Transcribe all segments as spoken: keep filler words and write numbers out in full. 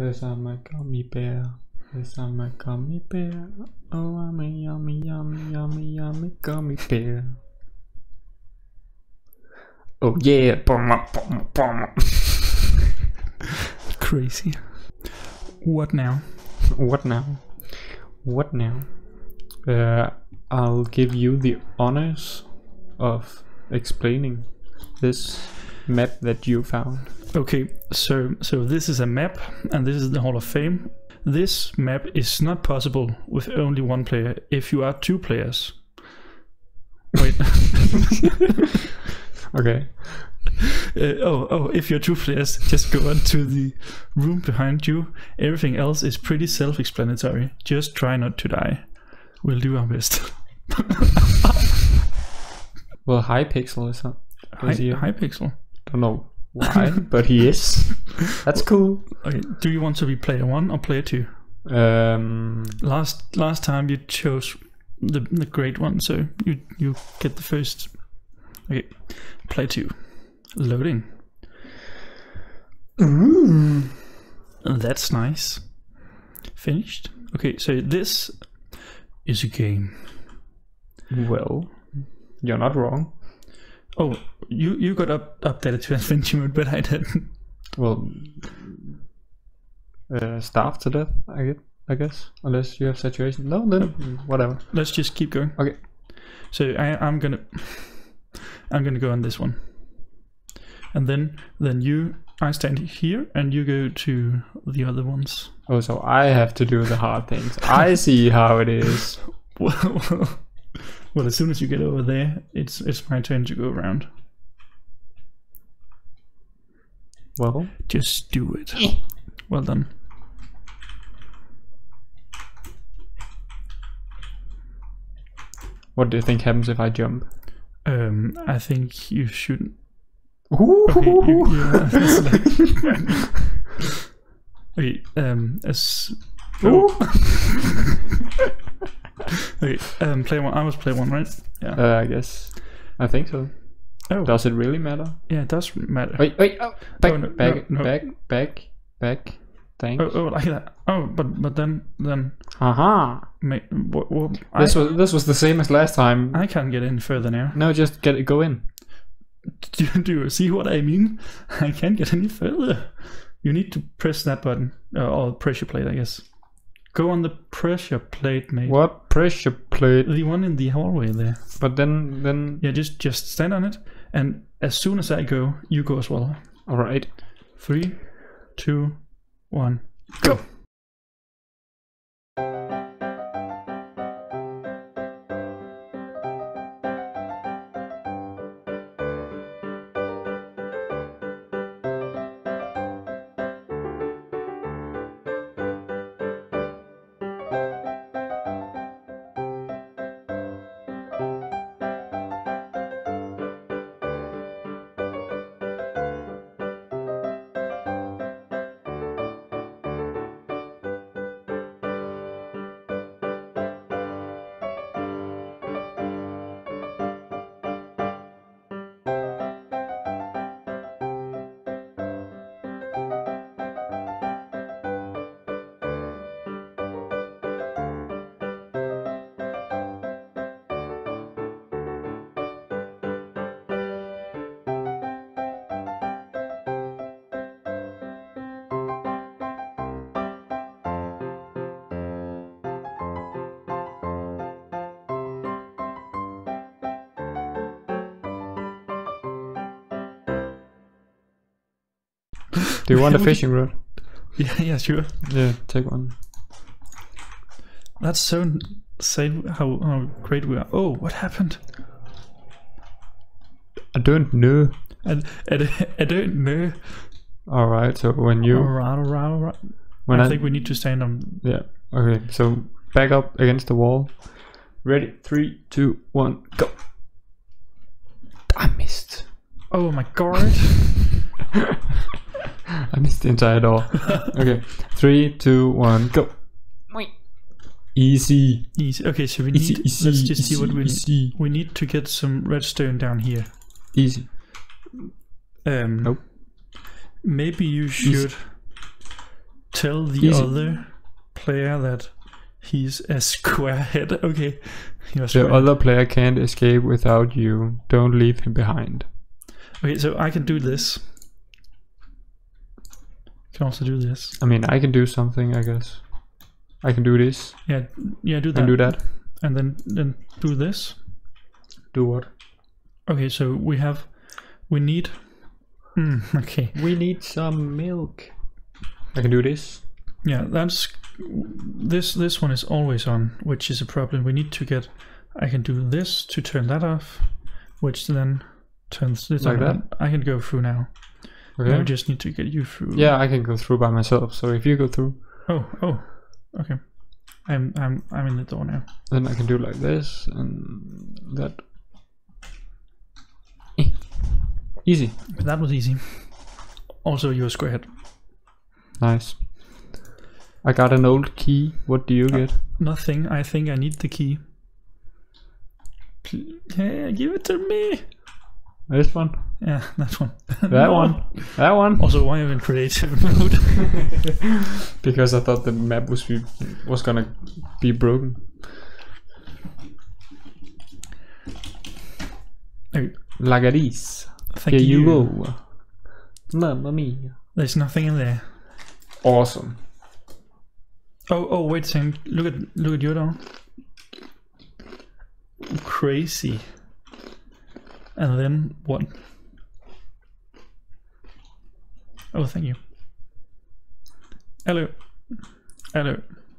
Cause I'm a gummy bear. Cause I'm a gummy bear. Oh, I'm a yummy, yummy, yummy, yummy gummy bear. Oh yeah, bomb, bomb, bomb. Crazy. What now? What now? What now? Uh, I'll give you the honors of explaining this map that you found. Okay, so so this is a map, and this is the Hall of Fame. This map is not possible with only one player. If you are two players, wait. Okay. Uh, oh, oh! If you're two players, just go on to the room behind you. Everything else is pretty self-explanatory. Just try not to die. We'll do our best. Well, Hypixel is not. Hi, Hypixel. Don't know why, but he is. That's cool. Okay. Do you want to be player one or player two? Um. Last last time you chose the the great one, so you you get the first. Okay, play two. Loading. Ooh. That's nice. Finished. Okay, so this is a game. Well, you're not wrong. Oh, you you got up updated to adventure mode, but I didn't. Well, uh, starve to death, I guess. I guess, unless you have saturation. No, then whatever. Let's just keep going. Okay. So I I'm gonna I'm gonna go on this one, and then then you I stand here and you go to the other ones. Oh, so I have to do the hard things. I see how it is. Well, well, well, as soon as you get over there, it's it's my turn to go around. Well, just do it. Well done. What do you think happens if I jump? Um, I think you shouldn't. Ooh. Okay, you, yeah, okay, um, as oh. Okay, um, play one. I was play one, right? Yeah. Uh, I guess. I think so. Oh. Does it really matter? Yeah, it does matter. Wait, wait. Oh, back, oh, no, back, no, no. back, back, back. Thanks. Oh, oh, like that. Oh, but but then then. Haha. May, what, what, this I, was this was the same as last time. I can't get in further now. No, just get go in. Do, do you see what I mean? I can't get any further. You need to press that button, uh, or pressure plate, I guess. Go on the pressure plate, mate. What pressure plate? The one in the hallway there. But then, then. Yeah, just just stand on it, and as soon as I go, you go as well. All right. Three, two, one, go. Do you want a fishing rod? Yeah, yeah, sure. Yeah, take one. That's so insane how, how great we are. Oh, what happened? I don't know. I, I, I don't know. All right, so when you Alright, alright, alright. when I, I think we need to stand on. Yeah. Okay. So back up against the wall. Ready? Three, two, one, go. I missed. Oh my god. I missed the entire door. Okay. Three, two, one, go. Easy. Easy. Okay, so we need. Easy, easy, let's just easy, see what we easy. need. We need to get some redstone down here. Easy. Um. Nope. Maybe you should tell the Easy. other player that he's a squarehead. Okay. You're a The squarehead. other player can't escape without you. Don't leave him behind. Okay, so I can do this. Can also do this. I mean, I can do something, I guess. I can do this. Yeah, yeah, do that. And do that. And then then do this. Do what? Okay, so we have, we need. Mm, okay. We need some milk. I can do this. Yeah, that's this. This one is always on, which is a problem. We need to get. I can do this to turn that off, which then turns this Like on. that? I can go through now. Okay. I just need to get you through. Yeah, I can go through by myself. So if you go through, Oh, oh, okay. I'm I'm I'm in the door now. then I can do like this and that. Eh. Easy. But that was easy. Also, you're a squarehead. Nice. I got an old key. What do you get? Nothing. I think I need the key. Pl- Yeah, give it to me. This one. Yeah, that one. That No. one. That one. Also, why are you in creative mode? Because I thought the map was be, was gonna be broken. Okay, Like this. thank Here you you. go. Mamma mia. There's nothing in there. Awesome. Oh, oh, wait a second. Look at look at your door. Crazy. And then what? Oh, thank you. Hello. Hello.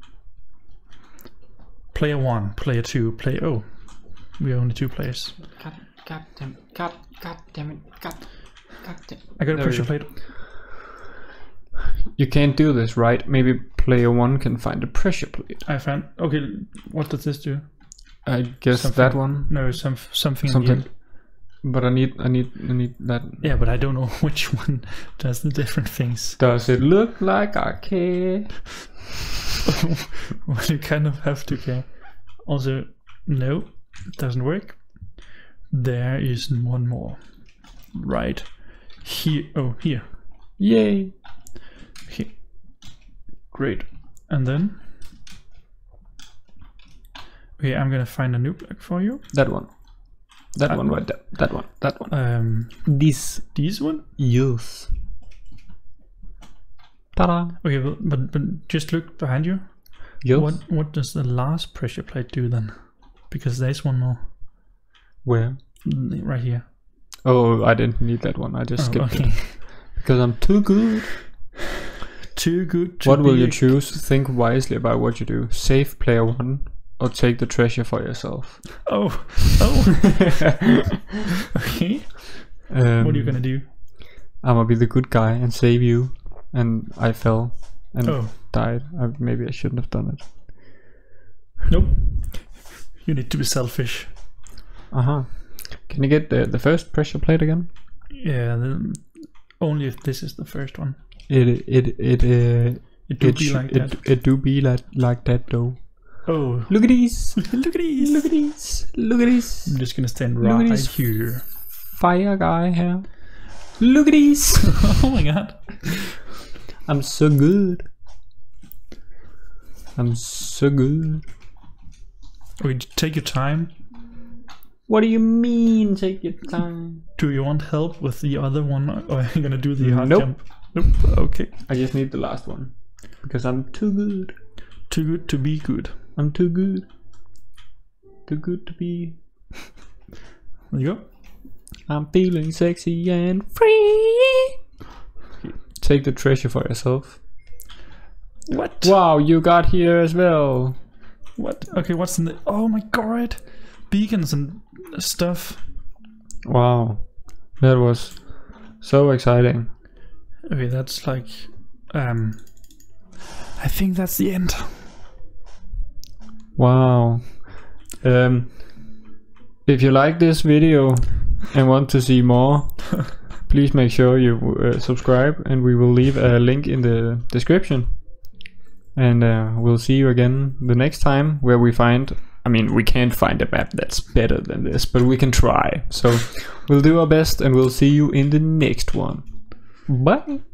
Player one, player two, player. Oh, we are only two players. God, God damn it. God, God damn it. God, God damn it. I got a There we pressure go. plate. You can't do this, right? Maybe player one can find a pressure plate. I found. Okay, what does this do? I guess Something- that one. No, some something. in the Something. end. But I need, I need, I need that. Yeah, but I don't know which one does the different things. Does it look like I care? Well, you kind of have to care. Also, no, it doesn't work. There is one more. Right here. Oh, here. Yay! Here. Great. And then. Okay, I'm gonna find a new block for you. That one. That That one one. right there. That one. That one. Um, This. this one. Yes. Ta-da! Okay, but but, but just look behind you. Yes. What what does the last pressure plate do then? Because there's one more Where? right here. Oh, I didn't need that one. I just Oh, skipped okay. it. Because I'm too good. Too good to What will be you a- choose? Think wisely about what you do. Save player one or take the treasure for yourself. Oh, oh. Okay. Um, What are you gonna do? I'm gonna be the good guy and save you. And I fell and Oh, died. I, maybe I shouldn't have done it. nope. You need to be selfish. Uh huh. Can you get the the first pressure plate again? Yeah, the, only if this is the first one. It it it uh, It do it, be sh- like it, that. it do be like like that though. Oh, Look at these. look at these. Look at these. Look at this. I'm just gonna stand Look at right this. here. Fire guy here. Look at these. Oh my god. I'm so good. I'm so good. Okay, take your time. What do you mean? Take your time. Do you want help with the other one, or are you gonna do the hard Nope. jump? Nope. Okay. I just need the last one because I'm too good. Too good to be good. I'm too good. Too good to be. There you go. I'm feeling sexy and free. Take the treasure for yourself. What? Wow, you got here as well. What? Okay, what's in the? Oh my god! Beacons and stuff. Wow, that was so exciting. Okay, that's like, um, I think that's the end. Wow. Um, if you like this video and want to see more, please make sure you uh, subscribe, and we will leave a link in the description. And uh, we'll see you again the next time, where we find, I mean, we can't find a map that's better than this, but we can try. So we'll do our best, and we'll see you in the next one. Bye.